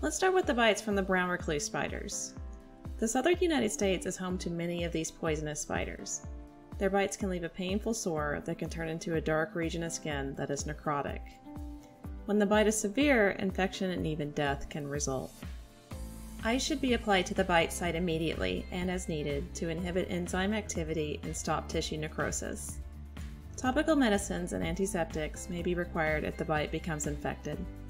Let's start with the bites from the brown recluse spiders. The southern United States is home to many of these poisonous spiders. Their bites can leave a painful sore that can turn into a dark region of skin that is necrotic. When the bite is severe, infection and even death can result. Ice should be applied to the bite site immediately and as needed to inhibit enzyme activity and stop tissue necrosis. Topical medicines and antiseptics may be required if the bite becomes infected.